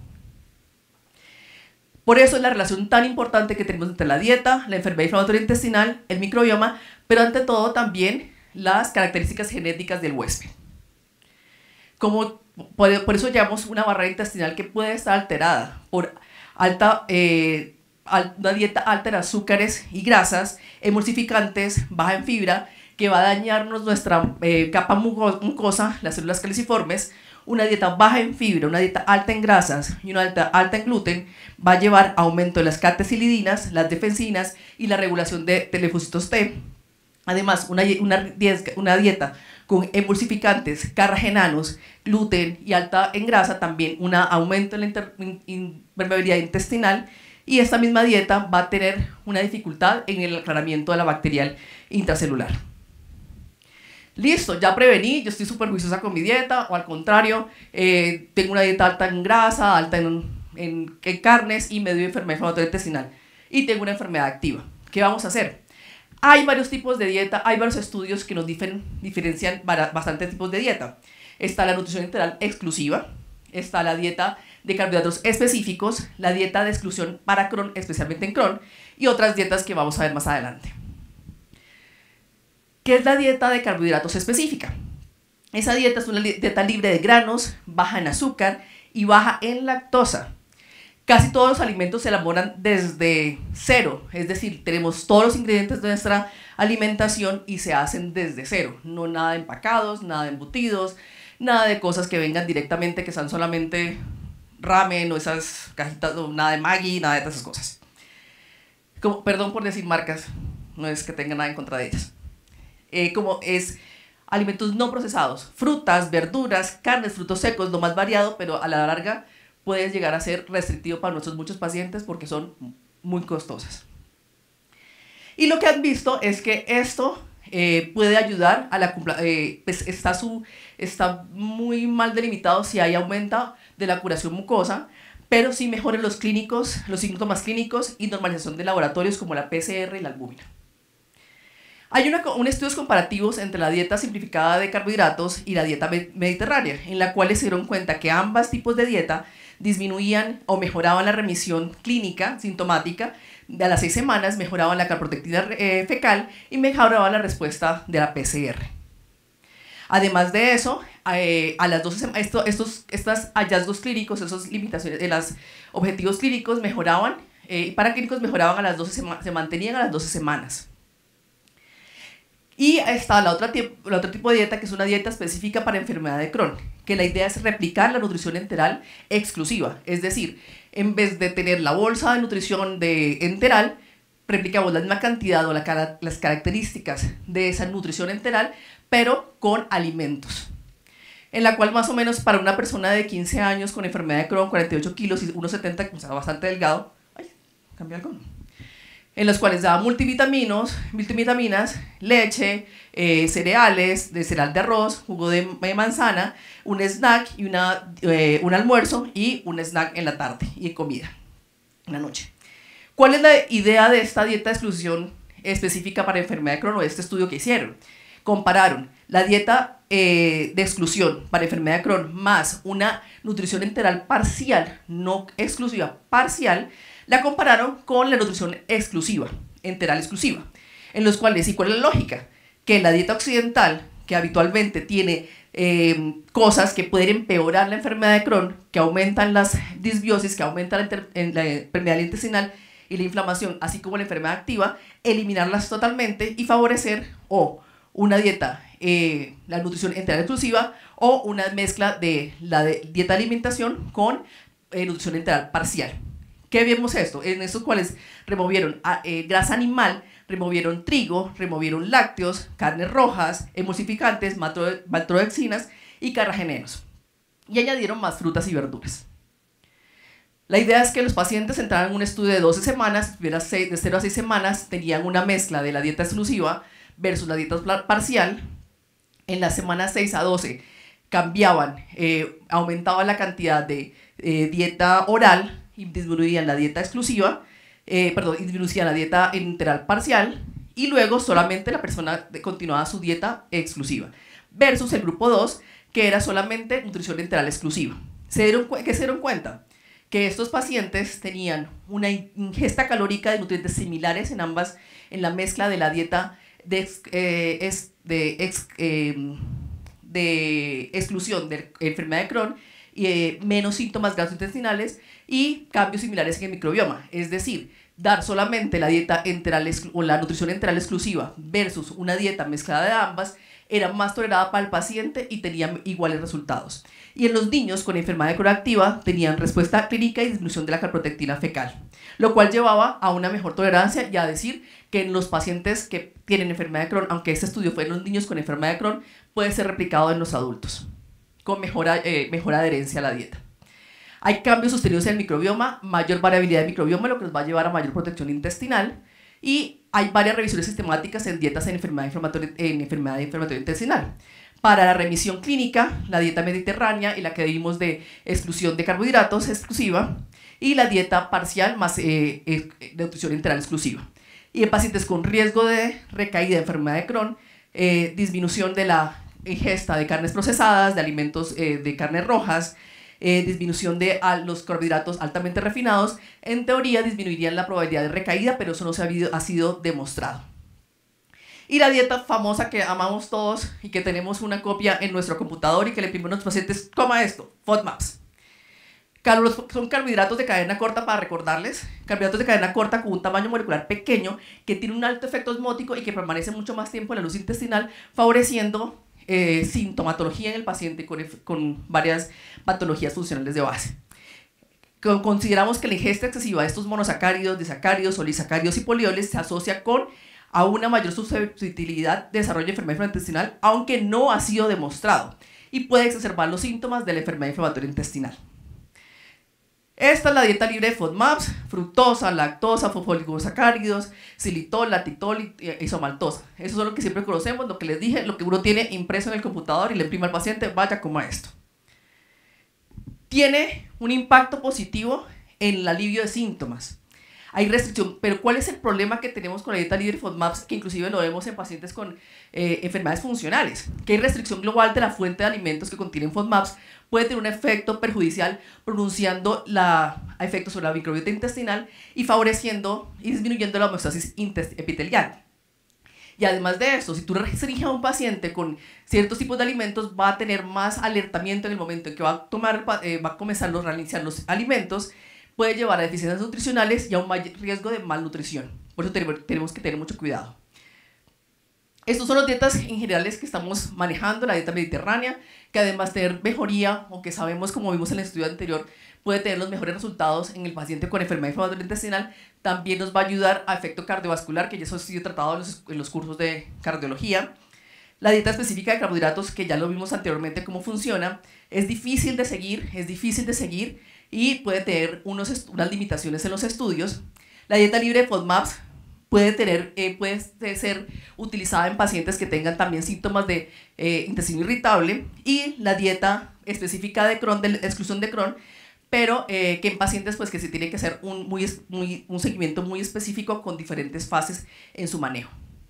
Por eso es la relación tan importante que tenemos entre la dieta, la enfermedad inflamatoria intestinal, el microbioma, pero ante todo también las características genéticas del huésped. Como, por, por eso llamamos una barrera intestinal que puede estar alterada por alta, eh, una dieta alta en azúcares y grasas, emulsificantes, baja en fibra, que va a dañarnos nuestra eh, capa mucosa, las células caliciformes. Una dieta baja en fibra, una dieta alta en grasas y una dieta alta en gluten va a llevar a aumento de las catecilidinas, las defensinas y la regulación de linfocitos T. Además, una, una, una dieta con emulsificantes, carragenanos, gluten y alta en grasa, también un aumento en la inter, in, permeabilidad intestinal, y esta misma dieta va a tener una dificultad en el aclaramiento de la bacterial intracelular. Listo, ya prevení, yo estoy súper juiciosa con mi dieta, o al contrario, eh, tengo una dieta alta en grasa, alta en, en, en carnes y medio de enfermedad inflamatoria intestinal, y tengo una enfermedad activa. ¿Qué vamos a hacer? Hay varios tipos de dieta, hay varios estudios que nos difen, diferencian bastantes tipos de dieta. Está la nutrición enteral exclusiva, está la dieta de carbohidratos específicos, la dieta de exclusión para Crohn, especialmente en Crohn, y otras dietas que vamos a ver más adelante. ¿Qué es la dieta de carbohidratos específica? Esa dieta es una dieta libre de granos, baja en azúcar y baja en lactosa. Casi todos los alimentos se elaboran desde cero, es decir, tenemos todos los ingredientes de nuestra alimentación y se hacen desde cero. No nada de empacados, nada de embutidos, nada de cosas que vengan directamente, que sean solamente ramen o esas cajitas, o nada de Maggi, nada de esas cosas. Como, perdón por decir marcas, no es que tenga nada en contra de ellas. Eh, como es alimentos no procesados, frutas, verduras, carnes, frutos secos, lo más variado, pero a la larga puede llegar a ser restrictivo para nuestros muchos pacientes porque son muy costosas. Y lo que han visto es que esto eh, puede ayudar a la eh, pues está, su, está muy mal delimitado si hay aumento de la curación mucosa, pero sí mejora los clínicos, los síntomas clínicos y normalización de laboratorios como la P C R y la albúmina. Hay una, un estudios comparativos entre la dieta simplificada de carbohidratos y la dieta mediterránea, en la cual se dieron cuenta que ambos tipos de dieta disminuían o mejoraban la remisión clínica, sintomática, de a las seis semanas mejoraban la calprotectina eh, fecal y mejoraban la respuesta de la P C R. Además de eso, eh, a las doce, esto, estos estos hallazgos clínicos, esas limitaciones de los objetivos clínicos mejoraban, eh, y paraclínicos mejoraban a las doce, se mantenían a las doce semanas. Y está la otra, la otro tipo de dieta, que es una dieta específica para enfermedad de Crohn, que la idea es replicar la nutrición enteral exclusiva. Es decir, en vez de tener la bolsa de nutrición de enteral, replicamos la misma cantidad o la, las características de esa nutrición enteral, pero con alimentos. En la cual más o menos para una persona de quince años con enfermedad de Crohn, cuarenta y ocho kilos y uno setenta, o sea, bastante delgado, ay, ¿cambia algo? En los cuales da multivitaminos, multivitaminas, leche, eh, cereales, de cereal de arroz, jugo de manzana, un snack y una, eh, un almuerzo y un snack en la tarde y comida en la noche. ¿Cuál es la idea de esta dieta de exclusión específica para enfermedad de Crohn, o este estudio que hicieron? Compararon la dieta eh, de exclusión para enfermedad de Crohn más una nutrición enteral parcial, no exclusiva, parcial. La compararon con la nutrición exclusiva, enteral exclusiva, en los cuales, ¿y cuál es la lógica? Que la dieta occidental, que habitualmente tiene eh, cosas que pueden empeorar la enfermedad de Crohn, que aumentan las disbiosis, que aumentan la, en la permeabilidad intestinal y la inflamación, así como la enfermedad activa, eliminarlas totalmente y favorecer o una dieta, eh, la nutrición enteral exclusiva, o una mezcla de la de dieta de alimentación con eh, nutrición enteral parcial. ¿Qué vimos esto? En estos cuales removieron eh, grasa animal, removieron trigo, removieron lácteos, carnes rojas, emulsificantes, maltodextrinas y carragéneros. Y añadieron más frutas y verduras. La idea es que los pacientes entraran en un estudio de doce semanas, de cero a seis semanas, tenían una mezcla de la dieta exclusiva versus la dieta parcial. En las semanas seis a doce cambiaban, eh, aumentaban la cantidad de eh, dieta oral y disminuían la dieta exclusiva, eh, perdón, disminuían la dieta enteral parcial, y luego solamente la persona continuaba su dieta exclusiva, versus el grupo dos, que era solamente nutrición enteral exclusiva. ¿Se dieron, ¿Qué se dieron cuenta? Que estos pacientes tenían una ingesta calórica de nutrientes similares en ambas, en la mezcla de la dieta de, eh, es, de, ex, eh, de exclusión de enfermedad de Crohn, y eh, menos síntomas gastrointestinales y cambios similares en el microbioma. Es decir, dar solamente la dieta enteral o la nutrición enteral exclusiva versus una dieta mezclada de ambas era más tolerada para el paciente y tenía iguales resultados. Y en los niños con enfermedad de Crohn activa tenían respuesta clínica y disminución de la calprotectina fecal, lo cual llevaba a una mejor tolerancia y a decir que en los pacientes que tienen enfermedad de Crohn, aunque este estudio fue en los niños con enfermedad de Crohn, puede ser replicado en los adultos, con mejor, eh, mejor adherencia a la dieta. Hay cambios sostenidos en el microbioma, mayor variabilidad del microbioma, lo que nos va a llevar a mayor protección intestinal, y hay varias revisiones sistemáticas en dietas en enfermedad inflamatoria, en enfermedad inflamatoria intestinal. Para la remisión clínica, la dieta mediterránea y la que vimos de exclusión de carbohidratos exclusiva, y la dieta parcial más eh, eh, de nutrición enteral exclusiva. Y en pacientes con riesgo de recaída de enfermedad de Crohn, eh, disminución de la ingesta de carnes procesadas, de alimentos eh, de carnes rojas, eh, disminución de a, los carbohidratos altamente refinados, en teoría disminuirían la probabilidad de recaída, pero eso no se ha, habido, ha sido demostrado. Y la dieta famosa que amamos todos y que tenemos una copia en nuestro computador y que le pedimos a los pacientes, coma esto, FODMAPs. Son carbohidratos de cadena corta, para recordarles, carbohidratos de cadena corta con un tamaño molecular pequeño que tiene un alto efecto osmótico y que permanece mucho más tiempo en la luz intestinal, favoreciendo eh, sintomatología en el paciente con, con varias patologías funcionales de base. Consideramos que la ingesta excesiva de estos monosacáridos, disacáridos, olisacáridos y polioles se asocia con a una mayor susceptibilidad de desarrollo de enfermedad intestinal, aunque no ha sido demostrado, y puede exacerbar los síntomas de la enfermedad inflamatoria intestinal. Esta es la dieta libre de FODMAPs: fructosa, lactosa, fosfoligosacáridos, xilitol, latitol y isomaltosa. Eso es lo que siempre conocemos, lo que les dije, lo que uno tiene impreso en el computador y le imprime al paciente, vaya, coma esto. Tiene un impacto positivo en el alivio de síntomas. Hay restricción, pero ¿cuál es el problema que tenemos con la dieta libre de FODMAPs? Que inclusive lo vemos en pacientes con eh, enfermedades funcionales, que hay restricción global de la fuente de alimentos que contienen FODMAPs, puede tener un efecto perjudicial, pronunciando la, efectos sobre la microbiota intestinal y favoreciendo y disminuyendo la homeostasis epitelial. Y además de esto, si tú restringes a un paciente con ciertos tipos de alimentos, va a tener más alertamiento en el momento en que va a, tomar, eh, va a comenzar a reiniciar los alimentos, puede llevar a deficiencias nutricionales y a un mayor riesgo de malnutrición. Por eso tenemos, tenemos que tener mucho cuidado. Estos son las dietas en generales que estamos manejando, la dieta mediterránea, que además de tener mejoría, o que sabemos, como vimos en el estudio anterior, puede tener los mejores resultados en el paciente con enfermedad inflamatoria intestinal, también nos va a ayudar a efecto cardiovascular, que ya eso ha sido tratado en los, en los cursos de cardiología. La dieta específica de carbohidratos, que ya lo vimos anteriormente cómo funciona, es difícil de seguir, es difícil de seguir y puede tener unos, unas limitaciones en los estudios. La dieta libre de FODMAPs puede, tener, eh, puede ser utilizada en pacientes que tengan también síntomas de eh, intestino irritable, y la dieta específica de Crohn, de exclusión de Crohn, pero eh, que en pacientes pues que se tiene que hacer un, muy, muy, un seguimiento muy específico con diferentes fases en su manejo.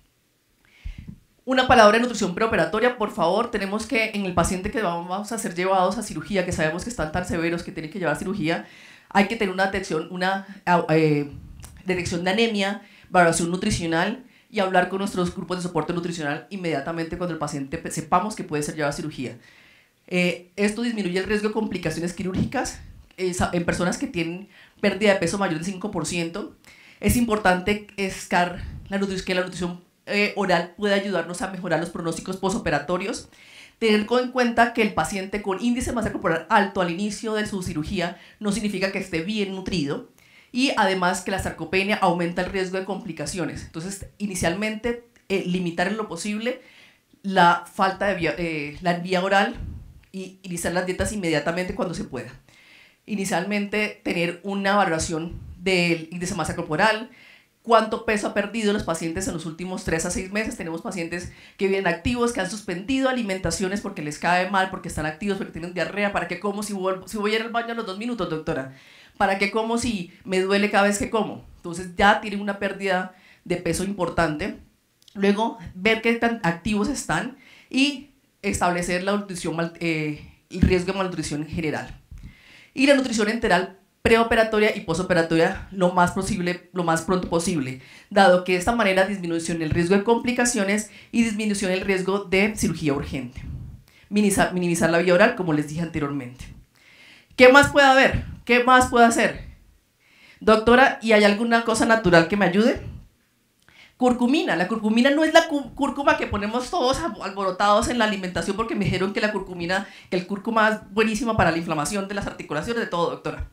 Una palabra de nutrición preoperatoria, por favor. Tenemos que, en el paciente que vamos a ser llevados a cirugía, que sabemos que están tan severos que tienen que llevar a cirugía, hay que tener una detección, una, eh, detección de anemia, valoración nutricional y hablar con nuestros grupos de soporte nutricional inmediatamente cuando el paciente sepamos que puede ser llevado a cirugía. Eh, esto disminuye el riesgo de complicaciones quirúrgicas eh, en personas que tienen pérdida de peso mayor del cinco por ciento. Es importante escar la nutrición, que la nutrición Eh, oral puede ayudarnos a mejorar los pronósticos postoperatorios. Tener en cuenta que el paciente con índice de masa corporal alto al inicio de su cirugía no significa que esté bien nutrido, y además que la sarcopenia aumenta el riesgo de complicaciones. Entonces, inicialmente, eh, limitar en lo posible la falta de vía, eh, la vía oral y iniciar las dietas inmediatamente cuando se pueda. Inicialmente, tener una valoración del índice de masa corporal, cuánto peso ha perdido los pacientes en los últimos tres a seis meses. Tenemos pacientes que vienen activos, que han suspendido alimentaciones porque les cae mal, porque están activos, porque tienen diarrea. ¿Para qué como si voy, si voy a ir al baño a los dos minutos, doctora? ¿Para qué como si me duele cada vez que como? Entonces ya tienen una pérdida de peso importante. Luego, ver qué tan activos están y establecer la nutrición, eh, el riesgo de malnutrición en general. Y la nutrición enteral preoperatoria y posoperatoria lo más posible, lo más pronto posible, dado que de esta manera disminución el riesgo de complicaciones y disminución el riesgo de cirugía urgente. Minimizar, minimizar la vía oral, como les dije anteriormente. ¿Qué más puede haber? ¿Qué más puedo hacer? Doctora, ¿y hay alguna cosa natural que me ayude? Curcumina. La curcumina no es la cúrcuma que ponemos todos alborotados en la alimentación porque me dijeron que la curcumina, que el cúrcuma es buenísima para la inflamación de las articulaciones, de todo, doctora.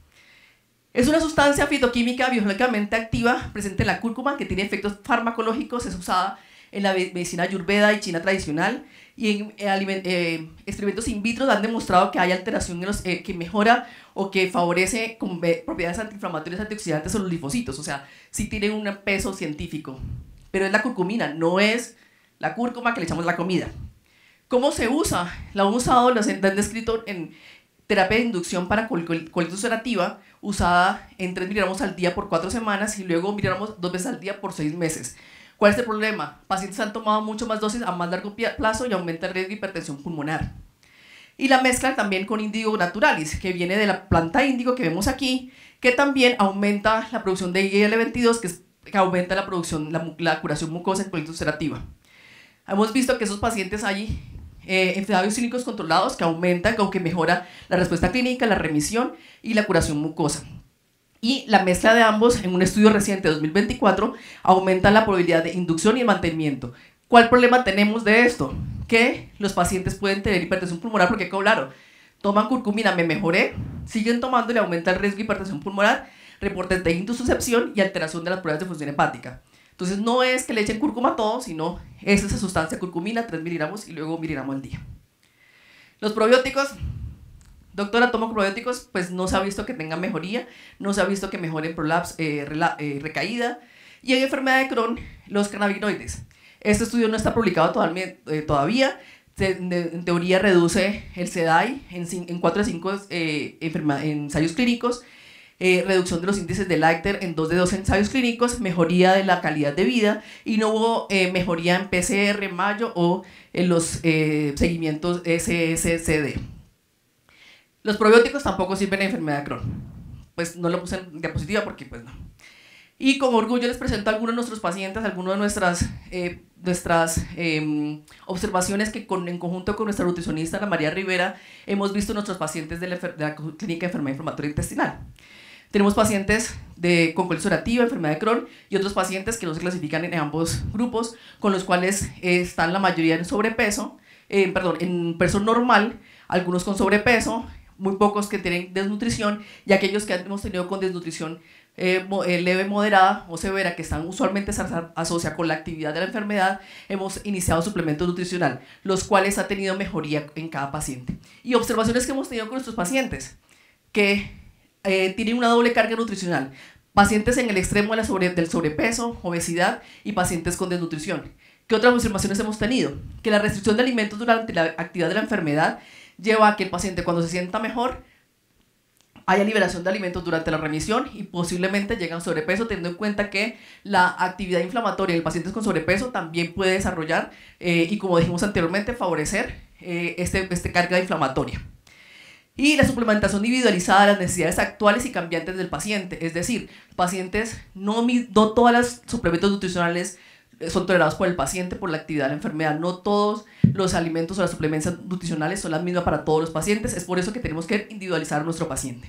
Es una sustancia fitoquímica biológicamente activa presente en la cúrcuma que tiene efectos farmacológicos, es usada en la medicina ayurveda y china tradicional y en eh, eh, experimentos in vitro han demostrado que hay alteración en los, eh, que mejora o que favorece con propiedades antiinflamatorias, antioxidantes o los linfocitos, o sea, sí tiene un peso científico, pero es la curcumina, no es la cúrcuma que le echamos a la comida. ¿Cómo se usa? La han usado, la han descrito en terapia de inducción para colitis ulcerativa, usada en tres miligramos al día por cuatro semanas y luego miligramos dos veces al día por seis meses. ¿Cuál es el problema? Pacientes han tomado mucho más dosis a más largo plazo y aumenta el riesgo de hipertensión pulmonar. Y la mezcla también con Indigo naturalis, que viene de la planta índigo que vemos aquí, que también aumenta la producción de I L veintidós, que, es, que aumenta la producción, la, la curación mucosa en colitis ulcerativa. Hemos visto que esos pacientes hay eh, ensayos clínicos controlados que aumentan, que mejora la respuesta clínica, la remisión y la curación mucosa. Y la mezcla de ambos, en un estudio reciente de dos mil veinticuatro, aumenta la probabilidad de inducción y mantenimiento. ¿Cuál problema tenemos de esto? Que los pacientes pueden tener hipertensión pulmonar porque, claro, toman curcumina, me mejoré, siguen tomando y le aumenta el riesgo de hipertensión pulmonar, reportes de intususcepción y alteración de las pruebas de función hepática. Entonces, no es que le echen cúrcuma a todo, sino es esa sustancia curcumina, tres miligramos y luego un miligramo al día. Los probióticos. Doctora, tomo probióticos, pues no se ha visto que tengan mejoría, no se ha visto que mejoren prolapso, eh, eh, recaída. Y en enfermedad de Crohn, los cannabinoides. Este estudio no está publicado todavía, eh, todavía. Se, de, en teoría reduce el C D A I en, en cuatro de cinco eh, ensayos clínicos, eh, reducción de los índices de Leiter en dos de dos ensayos clínicos, mejoría de la calidad de vida y no hubo eh, mejoría en P C R, Mayo o en los eh, seguimientos S S C D. Los probióticos tampoco sirven en enfermedad de Crohn. Pues no lo puse en diapositiva porque pues no. Y con orgullo les presento a algunos de nuestros pacientes, algunas de nuestras, eh, nuestras eh, observaciones que con, en conjunto con nuestra nutricionista Ana María Rivera hemos visto en nuestros pacientes de la, de la Clínica de Enfermedad Inflamatoria Intestinal. Tenemos pacientes de, con colitis ulcerativa, enfermedad de Crohn y otros pacientes que no se clasifican en ambos grupos, con los cuales eh, están la mayoría en sobrepeso, eh, perdón, en peso normal, algunos con sobrepeso, muy pocos que tienen desnutrición y aquellos que hemos tenido con desnutrición eh, leve, moderada o severa, que están usualmente se asocia con la actividad de la enfermedad, hemos iniciado suplemento nutricional, los cuales ha tenido mejoría en cada paciente. Y observaciones que hemos tenido con nuestros pacientes, que eh, tienen una doble carga nutricional, pacientes en el extremo de la sobre, del sobrepeso, obesidad y pacientes con desnutrición. ¿Qué otras observaciones hemos tenido? Que la restricción de alimentos durante la actividad de la enfermedad lleva a que el paciente, cuando se sienta mejor, haya liberación de alimentos durante la remisión y posiblemente llegue a sobrepeso, teniendo en cuenta que la actividad inflamatoria en pacientes con sobrepeso también puede desarrollar eh, y, como dijimos anteriormente, favorecer eh, este, este carga inflamatoria. Y la suplementación individualizada de las necesidades actuales y cambiantes del paciente, es decir, pacientes, no, no todas las suplementos nutricionales son tolerados por el paciente por la actividad de la enfermedad. No todos los alimentos o las suplementos nutricionales son las mismas para todos los pacientes. Es por eso que tenemos que individualizar a nuestro paciente.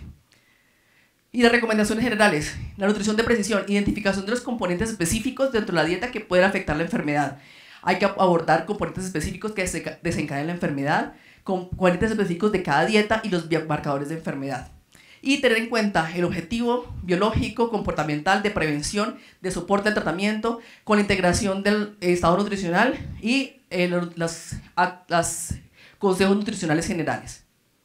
Y las recomendaciones generales. La nutrición de precisión. Identificación de los componentes específicos dentro de la dieta que pueden afectar la enfermedad. Hay que abordar componentes específicos que desencadenen la enfermedad, componentes específicos de cada dieta y los biomarcadores de enfermedad. y tener en cuenta el objetivo biológico, comportamental, de prevención, de soporte al tratamiento, con la integración del estado nutricional y eh, los las consejos nutricionales generales.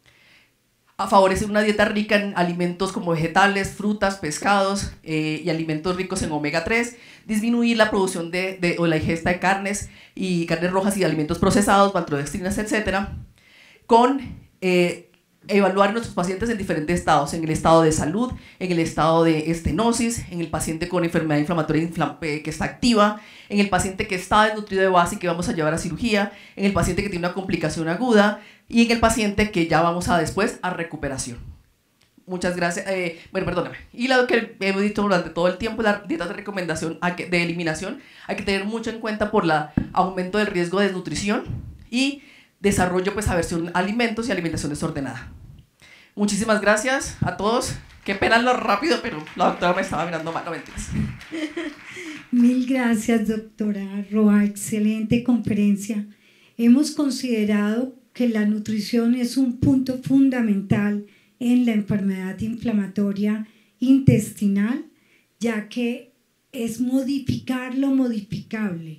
A favorecer una dieta rica en alimentos como vegetales, frutas, pescados eh, y alimentos ricos en omega tres, disminuir la producción de, de, o la ingesta de carnes y carnes rojas y alimentos procesados, maltodextrinas, etcétera, con eh, evaluar a nuestros pacientes en diferentes estados, en el estado de salud, en el estado de estenosis, en el paciente con enfermedad inflamatoria inflam eh, que está activa, en el paciente que está desnutrido de base y que vamos a llevar a cirugía, en el paciente que tiene una complicación aguda y en el paciente que ya vamos a después a recuperación. Muchas gracias. Eh, bueno, perdóname. Y lo que hemos dicho durante todo el tiempo, la dieta de recomendación de eliminación, hay que tener mucho en cuenta por el aumento del riesgo de desnutrición y desarrollo, pues, aversión a alimentos y alimentación desordenada. Muchísimas gracias a todos. Qué pena lo rápido, pero la doctora me estaba mirando mal, no mentiras. Mil gracias, doctora Roa. Excelente conferencia. Hemos considerado que la nutrición es un punto fundamental en la enfermedad inflamatoria intestinal, ya que es modificar lo modificable.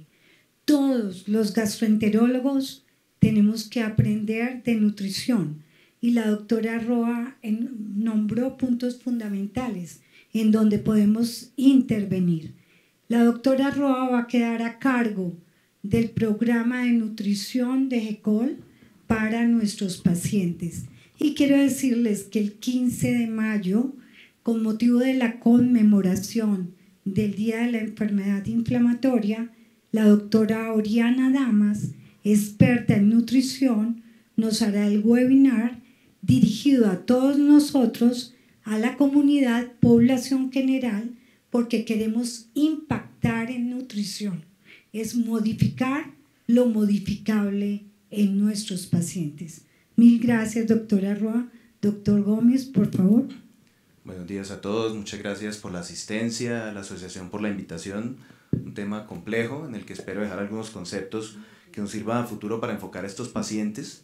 Todos los gastroenterólogos tenemos que aprender de nutrición y la doctora Roa en, nombró puntos fundamentales en donde podemos intervenir. La doctora Roa va a quedar a cargo del programa de nutrición de GECOL para nuestros pacientes. Y quiero decirles que el quince de mayo, con motivo de la conmemoración del Día de la Enfermedad Inflamatoria, la doctora Oriana Damas, experta en nutrición, nos hará el webinar dirigido a todos nosotros, a la comunidad, población general, porque queremos impactar en nutrición. Es modificar lo modificable en nuestros pacientes. Mil gracias, doctora Roa. Doctor Gómez, por favor. Buenos días a todos, muchas gracias por la asistencia, a la asociación por la invitación. Un tema complejo en el que espero dejar algunos conceptos que nos sirvan a futuro para enfocar a estos pacientes.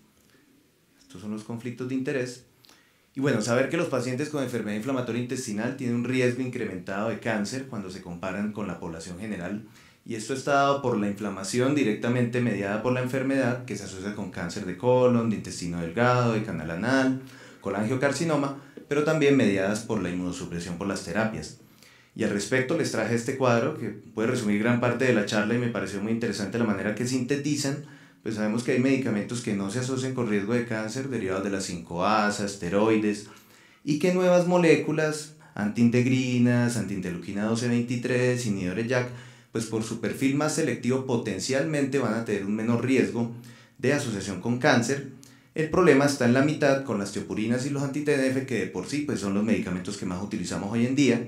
Estos son los conflictos de interés. Y bueno, saber que los pacientes con enfermedad inflamatoria intestinal tienen un riesgo incrementado de cáncer cuando se comparan con la población general. Y esto está dado por la inflamación directamente mediada por la enfermedad que se asocia con cáncer de colon, de intestino delgado, de canal anal, colangiocarcinoma, pero también mediadas por la inmunosupresión por las terapias. Y al respecto les traje este cuadro que puede resumir gran parte de la charla y me pareció muy interesante la manera que sintetizan. Pues sabemos que hay medicamentos que no se asocian con riesgo de cáncer derivados de la cinco asa, esteroides, y que nuevas moléculas, antiintegrinas, antiinterleuquina doce veintitrés, inhibidores J A K, pues por su perfil más selectivo potencialmente van a tener un menor riesgo de asociación con cáncer. El problema está en la mitad con las tiopurinas y los anti-T N F, que de por sí pues son los medicamentos que más utilizamos hoy en día.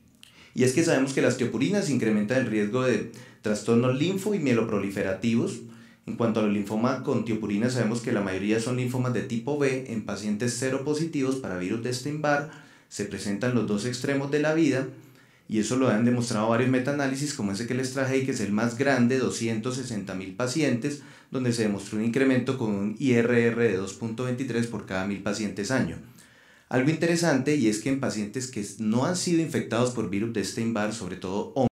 Y es que sabemos que las tiopurinas incrementan el riesgo de trastornos linfo y mieloproliferativos. En cuanto al linfoma con tiopurina, sabemos que la mayoría son linfomas de tipo B en pacientes seropositivos para virus de Epstein-Barr. Se presentan los dos extremos de la vida y eso lo han demostrado varios metaanálisis como ese que les traje y que es el más grande, doscientos sesenta mil pacientes, donde se demostró un incremento con un I R R de dos punto veintitrés por cada mil pacientes año. Algo interesante y es que en pacientes que no han sido infectados por virus de Epstein-Barr, sobre todo